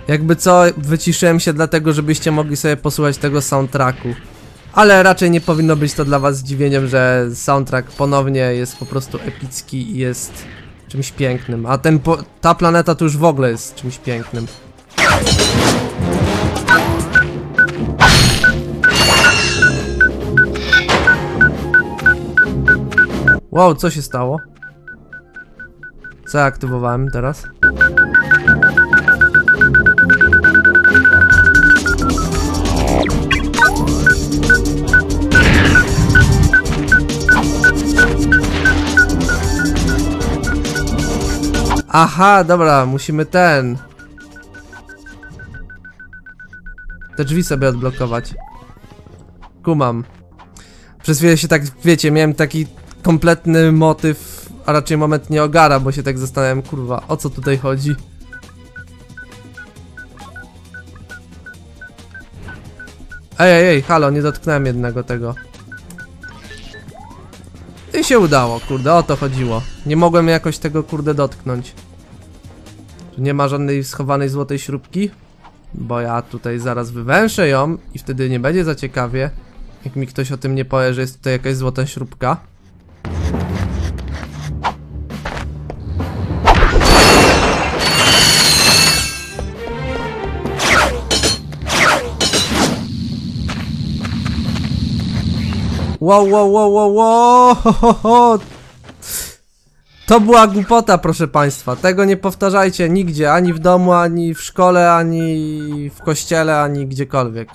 Jakby co, wyciszyłem się dlatego, żebyście mogli sobie posłuchać tego soundtracku. Ale raczej nie powinno być to dla was zdziwieniem, że soundtrack ponownie jest po prostu epicki i jest czymś pięknym. A ta planeta to już w ogóle jest czymś pięknym. Wow, co się stało? Co ja aktywowałem teraz? Aha, dobra, musimy te drzwi sobie odblokować. Kumam. Przez chwilę się tak, wiecie, miałem taki kompletny motyw, a raczej moment nie ogara, bo się tak zastanawiam, kurwa, o co tutaj chodzi? Ej, halo, nie dotknąłem jednego tego. I się udało, kurde, o to chodziło. Nie mogłem jakoś tego, kurde, dotknąć. Nie ma żadnej schowanej złotej śrubki? Bo ja tutaj zaraz wywęszę ją i wtedy nie będzie za ciekawie, jak mi ktoś o tym nie powie, że jest tutaj jakaś złota śrubka. Wow. To była głupota, proszę państwa. Tego nie powtarzajcie nigdzie, ani w domu, ani w szkole, ani w kościele, ani gdziekolwiek.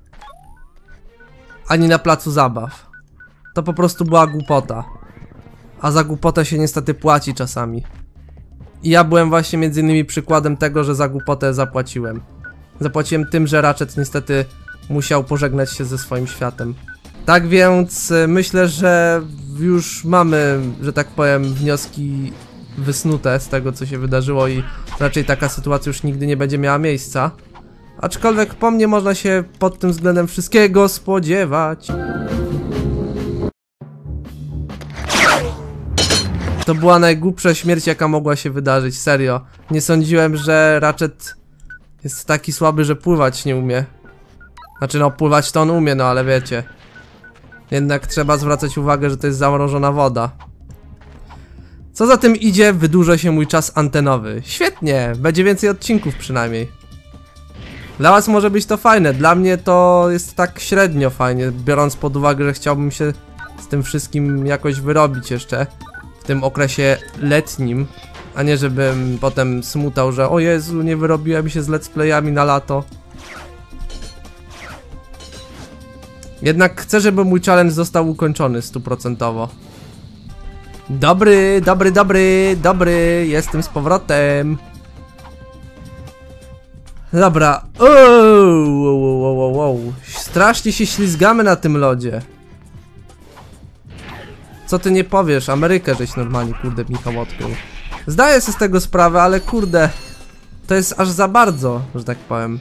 Ani na placu zabaw. To po prostu była głupota. A za głupotę się niestety płaci czasami. I ja byłem właśnie między innymi przykładem tego, że za głupotę zapłaciłem. Zapłaciłem tym, że Ratchet niestety musiał pożegnać się ze swoim światem. Tak więc myślę, że już mamy, że tak powiem, wnioski wysnute z tego, co się wydarzyło i raczej taka sytuacja już nigdy nie będzie miała miejsca. Aczkolwiek po mnie można się pod tym względem wszystkiego spodziewać. To była najgłupsza śmierć, jaka mogła się wydarzyć, serio. Nie sądziłem, że Ratchet jest taki słaby, że pływać nie umie. Znaczy no, pływać to on umie, no ale wiecie. Jednak trzeba zwracać uwagę, że to jest zamrożona woda. Co za tym idzie, wydłuża się mój czas antenowy. Świetnie, będzie więcej odcinków przynajmniej. Dla was może być to fajne, dla mnie to jest tak średnio fajnie, biorąc pod uwagę, że chciałbym się z tym wszystkim jakoś wyrobić jeszcze w tym okresie letnim, a nie żebym potem smutał, że o Jezu, nie wyrobiłem się z let's playami na lato. Jednak chcę, żeby mój challenge został ukończony 100%. Dobry, jestem z powrotem. Dobra. Wow. Strasznie się ślizgamy na tym lodzie. Co ty nie powiesz? Amerykę żeś normalnie, kurde, Michał odkrył. Zdaję sobie z tego sprawę, ale kurde, to jest aż za bardzo, że tak powiem.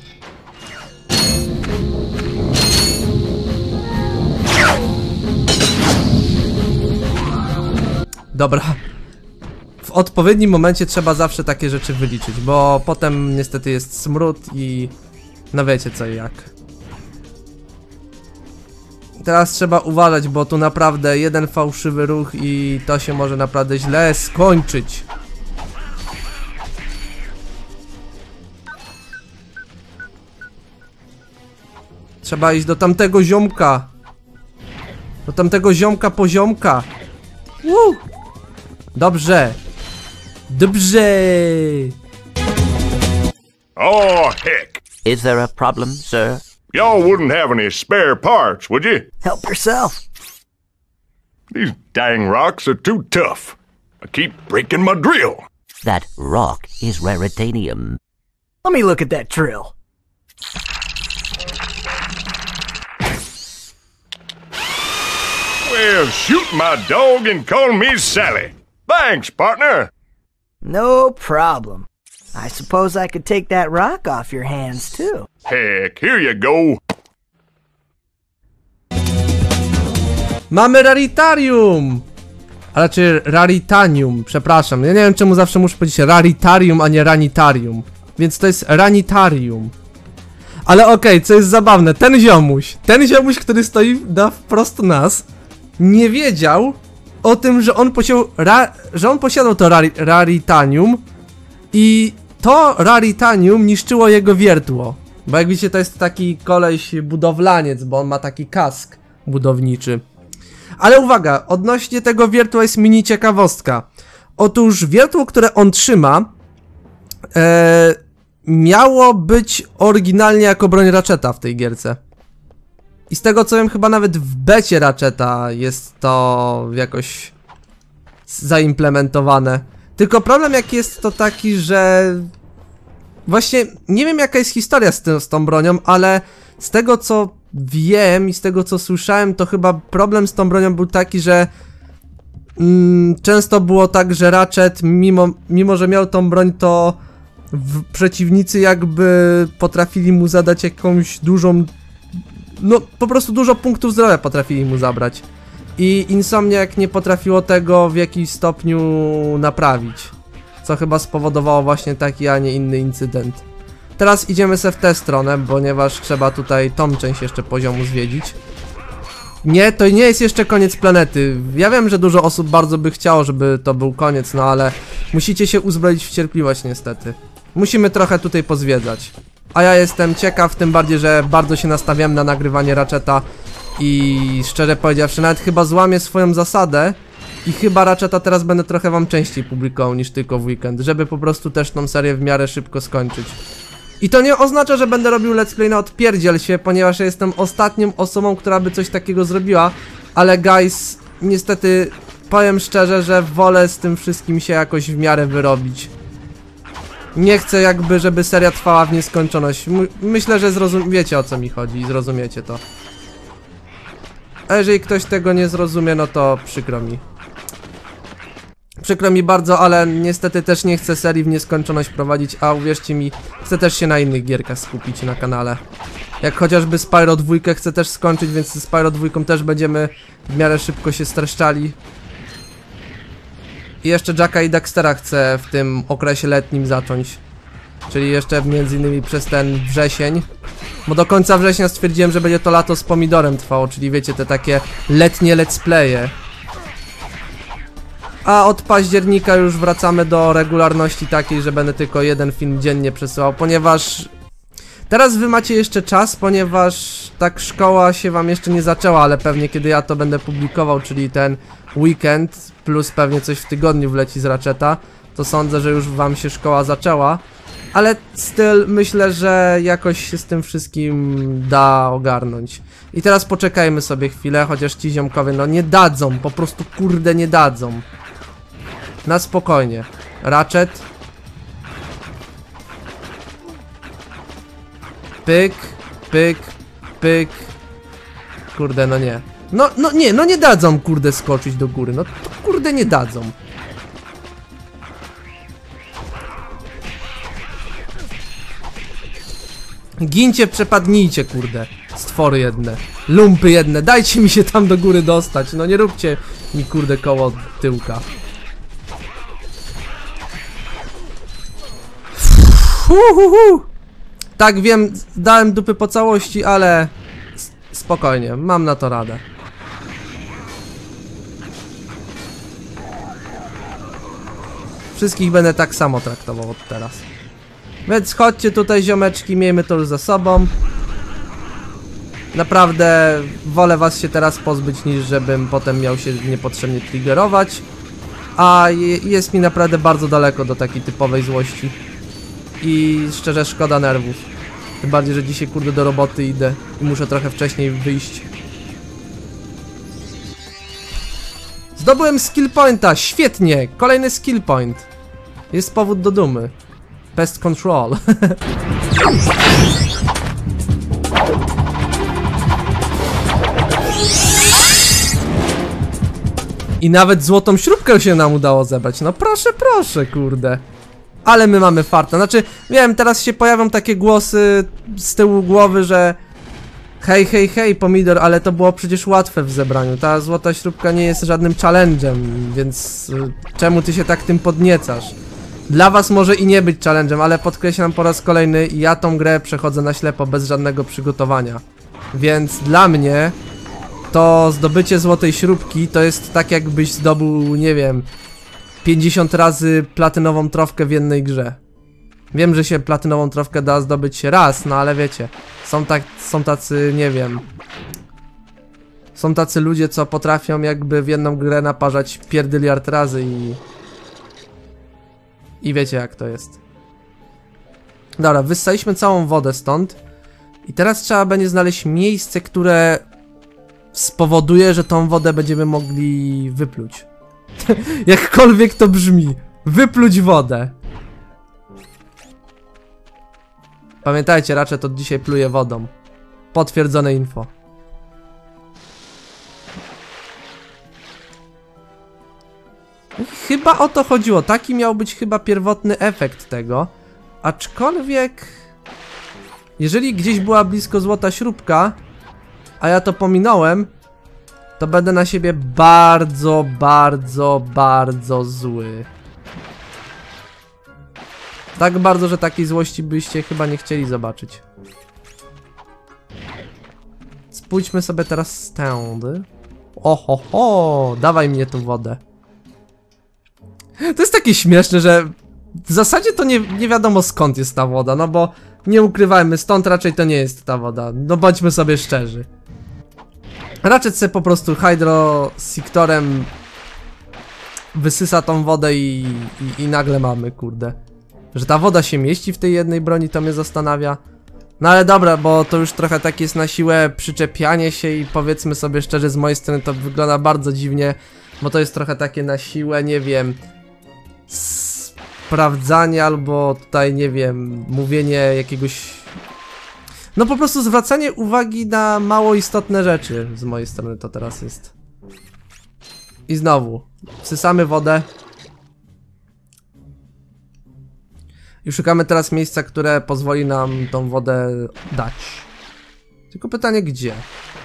Dobra. W odpowiednim momencie trzeba zawsze takie rzeczy wyliczyć, bo potem niestety jest smród i no wiecie co i jak. Teraz trzeba uważać, bo tu naprawdę jeden fałszywy ruch i to się może naprawdę źle skończyć. Trzeba iść do tamtego ziomka. Do tamtego ziomka poziomka. Dobrze. Oh, heck. Is there a problem, sir? Y'all wouldn't have any spare parts, would you? Help yourself. These dang rocks are too tough. I keep breaking my drill. That rock is raritanium. Let me look at that drill. Well, shoot my dog and call me Sally. Thanks, partner. No problem. I suppose I could take that rock off your hands, too. Heck, here you go. Mamy raritarium! A raczej raritanium, przepraszam. Ja nie wiem czemu zawsze muszę powiedzieć raritarium, a nie ranitarium. Więc to jest ranitarium. Ale okej, co jest zabawne, ten ziomuś, który stoi wprost nas, nie wiedział o tym, że on posiadał to raritanium i to raritanium niszczyło jego wiertło. Bo jak widzicie, to jest taki koleś budowlaniec, bo on ma taki kask budowniczy. Ale uwaga, odnośnie tego wiertła jest mini ciekawostka. Otóż wiertło, które on trzyma, miało być oryginalnie jako broń Ratcheta w tej gierce. I z tego co wiem, chyba nawet w becie Ratcheta jest to jakoś zaimplementowane. Tylko problem jaki jest to taki, że właśnie nie wiem jaka jest historia z tą bronią, ale z tego co wiem i z tego co słyszałem, to chyba problem z tą bronią był taki, że często było tak, że Ratchet mimo że miał tą broń, to przeciwnicy jakby potrafili mu zadać jakąś dużą, no po prostu dużo punktów zdrowia potrafili mu zabrać. I Insomniac nie potrafiło tego w jakimś stopniu naprawić, co chyba spowodowało właśnie taki, a nie inny incydent. Teraz idziemy sobie w tę stronę, ponieważ trzeba tutaj tą część jeszcze poziomu zwiedzić. Nie, to nie jest jeszcze koniec planety. Ja wiem, że dużo osób bardzo by chciało, żeby to był koniec, no ale musicie się uzbroić w cierpliwość niestety. Musimy trochę tutaj pozwiedzać. A ja jestem ciekaw, tym bardziej, że bardzo się nastawiam na nagrywanie Ratcheta i szczerze powiedziawszy, nawet chyba złamię swoją zasadę i chyba Ratcheta teraz będę trochę wam częściej publikował niż tylko w weekend, żeby po prostu też tą serię w miarę szybko skończyć. I to nie oznacza, że będę robił let's play na odpierdziel się, ponieważ ja jestem ostatnią osobą, która by coś takiego zrobiła, ale guys, niestety powiem szczerze, że wolę z tym wszystkim się jakoś w miarę wyrobić. Nie chcę jakby, żeby seria trwała w nieskończoność. Myślę, że wiecie o co mi chodzi i zrozumiecie to. A jeżeli ktoś tego nie zrozumie, no to przykro mi. Przykro mi bardzo, ale niestety też nie chcę serii w nieskończoność prowadzić, a uwierzcie mi, chcę też się na innych gierkach skupić na kanale. Jak chociażby Spyro 2 chcę też skończyć, więc z Spyro 2 też będziemy w miarę szybko się streszczali. I jeszcze Jacka i Daxtera chcę w tym okresie letnim zacząć. Czyli jeszcze między innymi przez ten wrzesień. Bo do końca września stwierdziłem, że będzie to lato z pomidorem trwało, czyli wiecie, te takie letnie let's playe. A od października już wracamy do regularności takiej, że będę tylko jeden film dziennie przesyłał, ponieważ teraz wy macie jeszcze czas, ponieważ tak szkoła się wam jeszcze nie zaczęła, ale pewnie kiedy ja to będę publikował, czyli ten weekend, plus pewnie coś w tygodniu wleci z Ratcheta, to sądzę, że już wam się szkoła zaczęła. Ale styl myślę, że jakoś się z tym wszystkim da ogarnąć. I teraz poczekajmy sobie chwilę, chociaż ci ziomkowie no nie dadzą, po prostu kurde nie dadzą. Na spokojnie. Ratchet. Pyk, pyk, pyk. Kurde, no nie. No nie dadzą kurde skoczyć do góry, no to kurde nie dadzą. Gincie, przepadnijcie, kurde. Stwory jedne. Lumpy jedne. Dajcie mi się tam do góry dostać. No nie róbcie mi, kurde, koło tyłka. Tak, wiem, dałem dupy po całości, ale spokojnie, mam na to radę. Wszystkich będę tak samo traktował od teraz. Więc chodźcie tutaj, ziomeczki, miejmy to już za sobą. Naprawdę wolę was się teraz pozbyć, niż żebym potem miał się niepotrzebnie triggerować. A jest mi naprawdę bardzo daleko do takiej typowej złości. I szczerze szkoda nerwów. Tym bardziej, że dzisiaj kurde do roboty idę i muszę trochę wcześniej wyjść. Zdobyłem skill pointa, świetnie! Kolejny skill point. Jest powód do dumy. Pest control. I nawet złotą śrubkę się nam udało zebrać. No proszę, proszę, kurde. Ale my mamy farta. Znaczy, wiem, teraz się pojawią takie głosy z tyłu głowy, że hej, hej, hej, pomidor, ale to było przecież łatwe w zebraniu. Ta złota śrubka nie jest żadnym challenge'em, więc czemu ty się tak tym podniecasz? Dla was może i nie być challenge'em, ale podkreślam po raz kolejny, ja tą grę przechodzę na ślepo, bez żadnego przygotowania. Więc dla mnie to zdobycie złotej śrubki to jest tak, jakbyś zdobył, nie wiem, 50 razy platynową trofkę w jednej grze. Wiem, że się platynową trofkę da zdobyć raz, no ale wiecie, są tacy, nie wiem, są tacy ludzie, co potrafią jakby w jedną grę naparzać pierdyliard razy i wiecie jak to jest. Dobra, wyssaliśmy całą wodę stąd i teraz trzeba będzie znaleźć miejsce, które spowoduje, że tą wodę będziemy mogli wypluć. Jakkolwiek to brzmi, wypluć wodę. Pamiętajcie, Ratchet od dzisiaj pluje wodą. Potwierdzone info. Chyba o to chodziło. Taki miał być chyba pierwotny efekt tego. Aczkolwiek... jeżeli gdzieś była blisko złota śrubka, a ja to pominąłem, to będę na siebie bardzo, bardzo, bardzo zły. Tak bardzo, że takiej złości byście chyba nie chcieli zobaczyć. Spójrzmy sobie teraz stąd. Oho, dawaj mnie tu wodę. To jest takie śmieszne, że w zasadzie to nie wiadomo skąd jest ta woda, no bo nie ukrywajmy, stąd raczej to nie jest ta woda, no bądźmy sobie szczerzy. Ratchet sobie po prostu hydrosiktorem wysysa tą wodę i nagle mamy, kurde. Że ta woda się mieści w tej jednej broni, to mnie zastanawia. No ale dobra, bo to już trochę tak jest na siłę przyczepianie się i powiedzmy sobie szczerze, z mojej strony to wygląda bardzo dziwnie, bo to jest trochę takie na siłę, nie wiem, sprawdzanie albo tutaj, nie wiem, mówienie jakiegoś... no po prostu zwracanie uwagi na mało istotne rzeczy z mojej strony to teraz jest. I znowu, wsysamy wodę. I szukamy teraz miejsca, które pozwoli nam tą wodę dać. Tylko pytanie gdzie?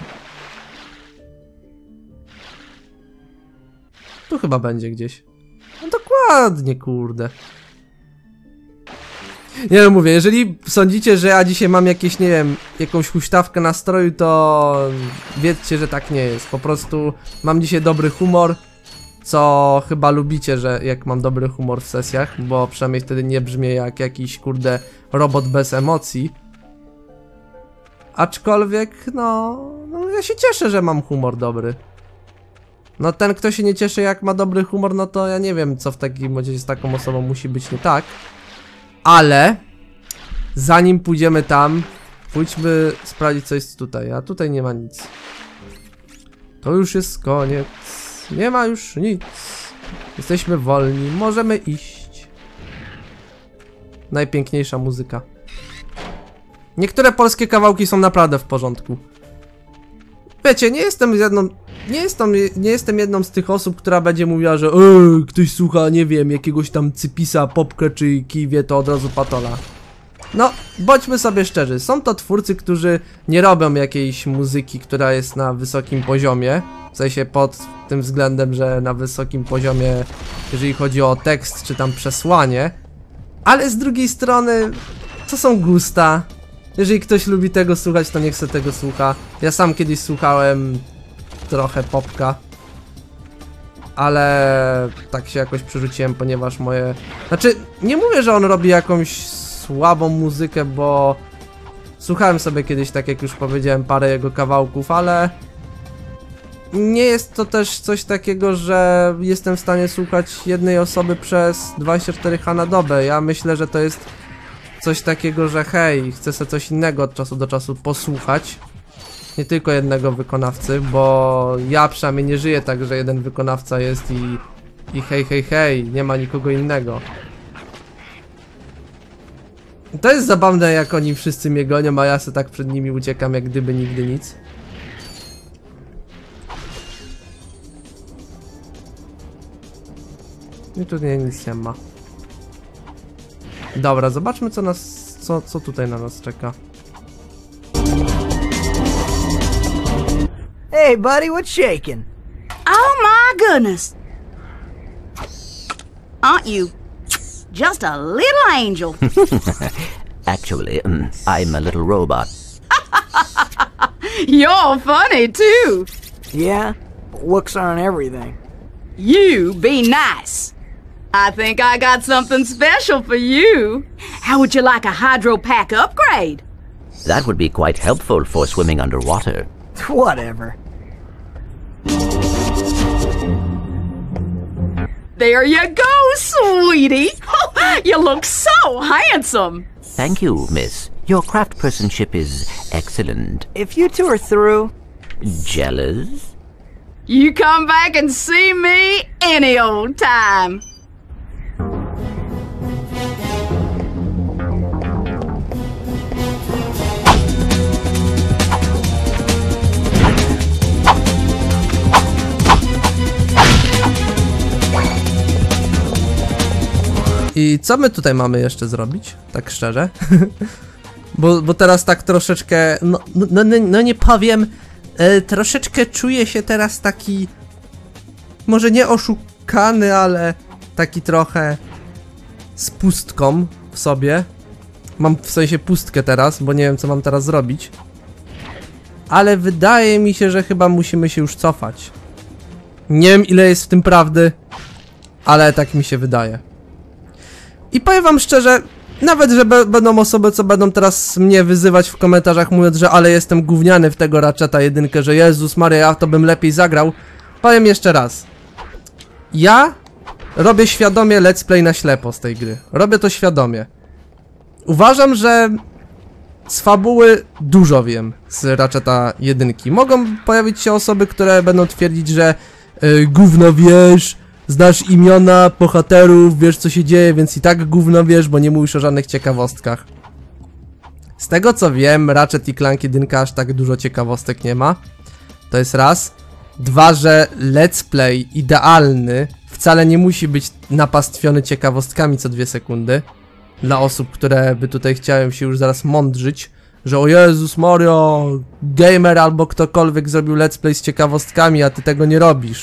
Tu chyba będzie gdzieś. No dokładnie, kurde. Nie no, mówię, jeżeli sądzicie, że ja dzisiaj mam jakieś, nie wiem, jakąś huśtawkę nastroju, to wiedzcie, że tak nie jest. Po prostu mam dzisiaj dobry humor, co chyba lubicie, że jak mam dobry humor w sesjach, bo przynajmniej wtedy nie brzmię jak jakiś, kurde, robot bez emocji. Aczkolwiek, no ja się cieszę, że mam humor dobry. No ten, kto się nie cieszy jak ma dobry humor, no to ja nie wiem, co w takim razie z taką osobą musi być nie tak. Ale zanim pójdziemy tam, pójdźmy sprawdzić, co jest tutaj, a tutaj nie ma nic. To już jest koniec. Nie ma już nic. Jesteśmy wolni, możemy iść. Najpiękniejsza muzyka. Niektóre polskie kawałki są naprawdę w porządku. Wiecie, nie jestem jedną z tych osób, która będzie mówiła, że ktoś słucha, nie wiem, jakiegoś tam Cypisa, Popkę czy Kij to od razu patola. No, bądźmy sobie szczerzy, są to twórcy, którzy nie robią jakiejś muzyki, która jest na wysokim poziomie. W sensie pod tym względem, że na wysokim poziomie, jeżeli chodzi o tekst czy tam przesłanie. Ale z drugiej strony, to są gusta. Jeżeli ktoś lubi tego słuchać, to niech se tego słucha. Ja sam kiedyś słuchałem trochę Popka, ale tak się jakoś przerzuciłem, ponieważ moje... Znaczy, nie mówię, że on robi jakąś słabą muzykę, bo słuchałem sobie kiedyś, tak jak już powiedziałem, parę jego kawałków, ale nie jest to też coś takiego, że jestem w stanie słuchać jednej osoby przez 24H na dobę. Ja myślę, że to jest coś takiego, że hej, chcę sobie coś innego od czasu do czasu posłuchać. Nie tylko jednego wykonawcy, bo ja przynajmniej nie żyję tak, że jeden wykonawca jest i hej, nie ma nikogo innego. To jest zabawne, jak oni wszyscy mnie gonią, a ja sobie tak przed nimi uciekam, jak gdyby nigdy nic. I tu nic nie ma. Dobra, zobaczmy co tutaj na nas czeka. Hey, buddy, what's shaking? Oh my goodness! Aren't you just a little angel. Actually, I'm a little robot. You're funny, too. Yeah? Looks aren't everything. You be nice. I think I got something special for you. How would you like a hydro pack upgrade? That would be quite helpful for swimming underwater. Whatever. There you go, sweetie. You look so handsome. Thank you, miss. Your craftspersonship is excellent. If you two are through, Jealous? You come back and see me any old time. I co my tutaj mamy jeszcze zrobić? Tak szczerze. bo teraz tak troszeczkę, no nie powiem, troszeczkę czuję się teraz taki, może nie oszukany, ale taki trochę z pustką w sobie. Mam w sensie pustkę teraz, bo nie wiem co mam teraz zrobić. Ale wydaje mi się, że chyba musimy się już cofać. Nie wiem ile jest w tym prawdy, ale tak mi się wydaje. I powiem wam szczerze, nawet że będą osoby, co będą teraz mnie wyzywać w komentarzach, mówiąc, że ale jestem gówniany w tego Ratcheta 1, że Jezus Maria, ja to bym lepiej zagrał. Powiem jeszcze raz. Ja robię świadomie let's play na ślepo z tej gry. Robię to świadomie. Uważam, że z fabuły dużo wiem z Ratcheta 1. Mogą pojawić się osoby, które będą twierdzić, że gówno wiesz, znasz imiona bohaterów, wiesz co się dzieje, więc i tak gówno wiesz, bo nie mówisz o żadnych ciekawostkach. Z tego co wiem, Ratchet i Clank 1 aż tak dużo ciekawostek nie ma. To jest raz. Dwa, że let's play idealny wcale nie musi być napastwiony ciekawostkami co 2 sekundy. Dla osób, które by tutaj chciałem się już zaraz mądrzyć, że o Jezus Mario, gamer albo ktokolwiek zrobił let's play z ciekawostkami, a ty tego nie robisz.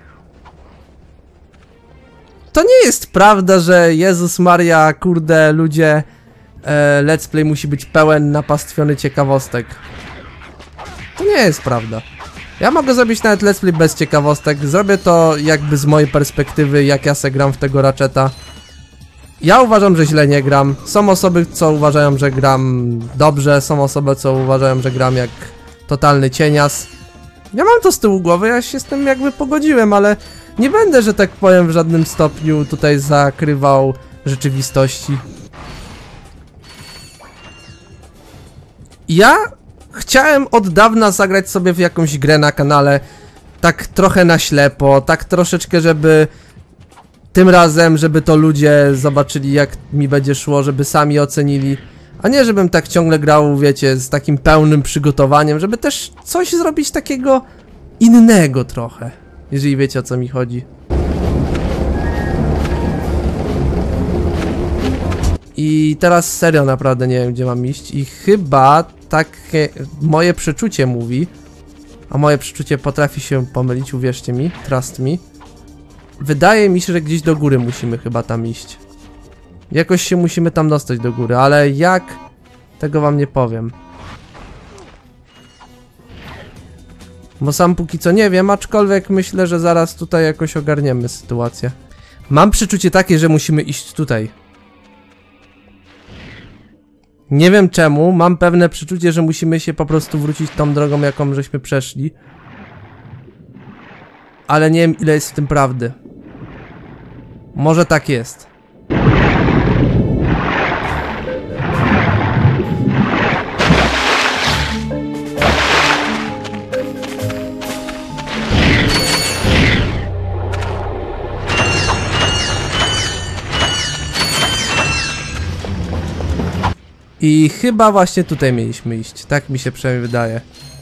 To nie jest prawda, że Jezus Maria, kurde, ludzie, let's play musi być pełen napastwiony ciekawostek. To nie jest prawda. Ja mogę zrobić nawet let's play bez ciekawostek. Zrobię to jakby z mojej perspektywy, jak ja se gram w tego Ratcheta. Ja uważam, że źle nie gram. Są osoby, co uważają, że gram dobrze. Są osoby, co uważają, że gram jak totalny cienias. Ja mam to z tyłu głowy, ja się z tym jakby pogodziłem, ale nie będę, że tak powiem, w żadnym stopniu tutaj zakrywał rzeczywistości. Ja chciałem od dawna zagrać sobie w jakąś grę na kanale, tak trochę na ślepo, tak troszeczkę, żeby tym razem, żeby to ludzie zobaczyli, jak mi będzie szło, żeby sami ocenili, a nie żebym tak ciągle grał, wiecie, z takim pełnym przygotowaniem, żeby też coś zrobić takiego innego trochę, jeżeli wiecie, o co mi chodzi. I teraz serio naprawdę nie wiem, gdzie mam iść i chyba takie moje przeczucie mówi, a moje przeczucie potrafi się pomylić, uwierzcie mi, trust me. Wydaje mi się, że gdzieś do góry musimy chyba tam iść. Jakoś się musimy tam dostać do góry, ale jak? Tego wam nie powiem. Bo sam póki co nie wiem, aczkolwiek myślę, że zaraz tutaj jakoś ogarniemy sytuację. Mam przeczucie takie, że musimy iść tutaj. Nie wiem czemu, mam pewne przeczucie, że musimy się po prostu wrócić tą drogą, jaką żeśmy przeszli. Ale nie wiem, ile jest w tym prawdy. Może tak jest. I chyba właśnie tutaj mieliśmy iść. Tak mi się przynajmniej wydaje.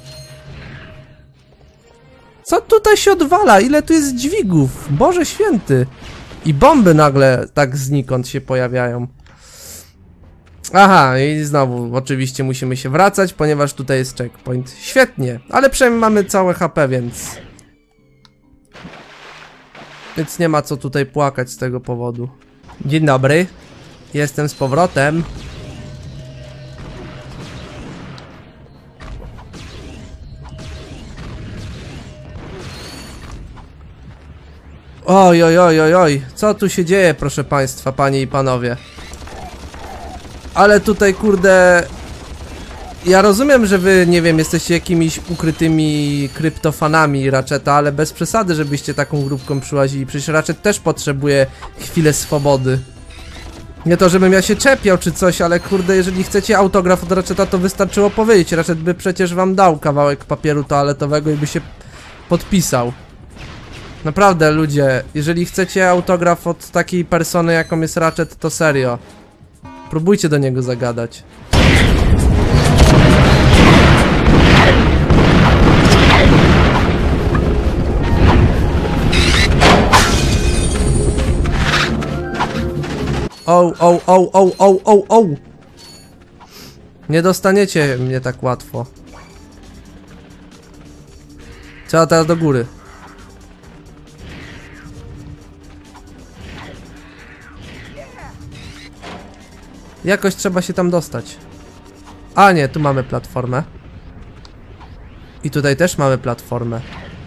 Co tutaj się odwala? Ile tu jest dźwigów? Boże święty. I bomby nagle tak znikąd się pojawiają. Aha, i znowu oczywiście musimy się wracać, ponieważ tutaj jest checkpoint. Świetnie, ale przynajmniej mamy całe HP, więc... Więc nie ma co tutaj płakać z tego powodu. Dzień dobry. Jestem z powrotem. Oj, oj, oj, oj, oj. Co tu się dzieje, proszę państwa, panie i panowie? Ale tutaj, kurde... Ja rozumiem, że wy, nie wiem, jesteście jakimiś ukrytymi kryptofanami Ratcheta, ale bez przesady, żebyście taką grupką przyłazili. Przecież Ratchet też potrzebuje chwilę swobody. Nie to, żebym ja się czepiał czy coś, ale kurde, jeżeli chcecie autograf od Ratcheta, to wystarczyło powiedzieć. Ratchet by przecież wam dał kawałek papieru toaletowego i by się podpisał. Naprawdę, ludzie, jeżeli chcecie autograf od takiej persony, jaką jest Ratchet, to serio. Próbujcie do niego zagadać. O. Nie dostaniecie mnie tak łatwo. Trzeba teraz do góry. Jakoś trzeba się tam dostać. A nie, tu mamy platformę. I tutaj też mamy platformę.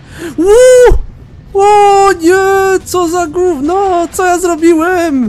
O nie, co za gówno, co ja zrobiłem?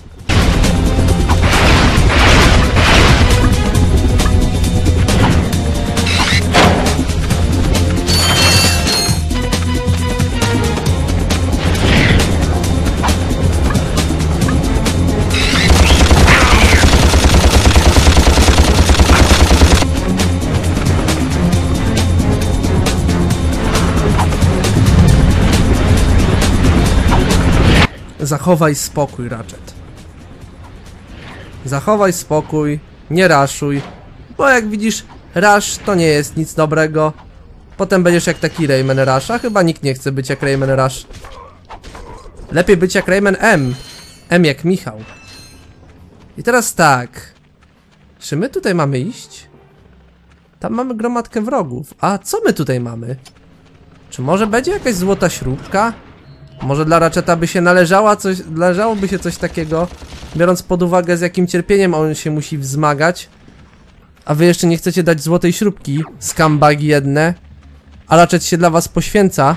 Zachowaj spokój, Ratchet. Zachowaj spokój, nie raszuj. Bo jak widzisz, rush to nie jest nic dobrego. Potem będziesz jak taki Rayman Rush, a chyba nikt nie chce być jak Rayman Rush. Lepiej być jak Rayman M. M jak Michał. I teraz tak. Czy my tutaj mamy iść? Tam mamy gromadkę wrogów. A co my tutaj mamy? Czy może będzie jakaś złota śrubka? Może dla Ratcheta by się należałoby się coś takiego, biorąc pod uwagę, z jakim cierpieniem on się musi wzmagać. A wy jeszcze nie chcecie dać złotej śrubki, scumbagi jedne. A Ratchet się dla was poświęca.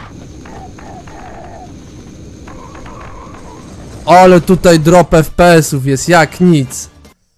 Ale tutaj drop FPS-ów jest jak nic.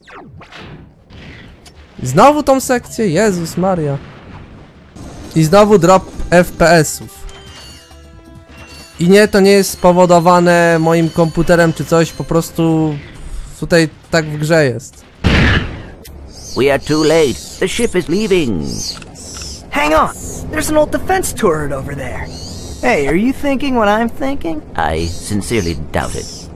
Znowu tą sekcję? Jezus Maria. I znowu drop FPS-ów. I nie, to nie jest spowodowane moim komputerem czy coś, po prostu tutaj tak w grze jest. We are too late. The ship is leaving. Hang on! There's an old defense turret over there. Hey, are you thinking what I'm thinking? I sincerely doubt it.